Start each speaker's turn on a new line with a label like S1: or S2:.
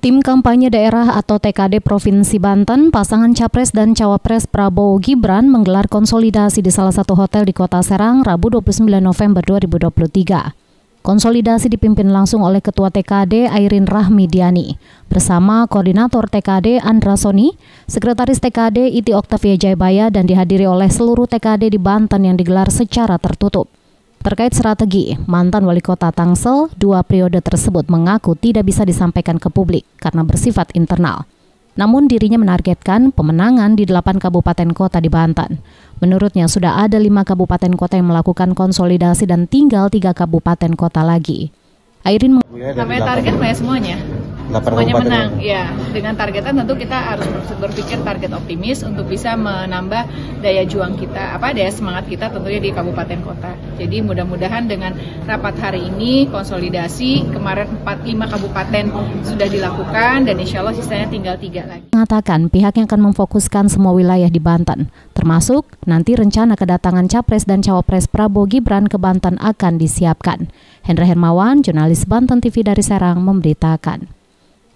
S1: Tim Kampanye Daerah atau TKD Provinsi Banten, pasangan Capres dan Cawapres Prabowo Gibran menggelar konsolidasi di salah satu hotel di Kota Serang Rabu 29 November 2023. Konsolidasi dipimpin langsung oleh Ketua TKD Airin Rahmidiani bersama Koordinator TKD Andra Soni, Sekretaris TKD Iti Oktavia Jayabaya dan dihadiri oleh seluruh TKD di Banten yang digelar secara tertutup. Terkait strategi, mantan wali kota Tangsel, 2 periode tersebut mengaku tidak bisa disampaikan ke publik karena bersifat internal. Namun dirinya menargetkan pemenangan di 8 kabupaten kota di Banten. Menurutnya sudah ada 5 kabupaten kota yang melakukan konsolidasi dan tinggal 3 kabupaten kota lagi. Airin
S2: namanya target semuanya. Semuanya menang, ya. Dengan targetan tentu kita harus berpikir target optimis untuk bisa menambah daya juang kita, daya semangat kita tentunya di kabupaten kota. Jadi mudah-mudahan dengan rapat hari ini konsolidasi kemarin 5 kabupaten sudah dilakukan dan insya Allah sisanya tinggal 3 lagi.
S1: Mengatakan pihaknya akan memfokuskan semua wilayah di Banten, termasuk nanti rencana kedatangan Capres dan Cawapres Prabowo Gibran ke Banten akan disiapkan. Hendra Hermawan, jurnalis Banten TV dari Serang memberitakan.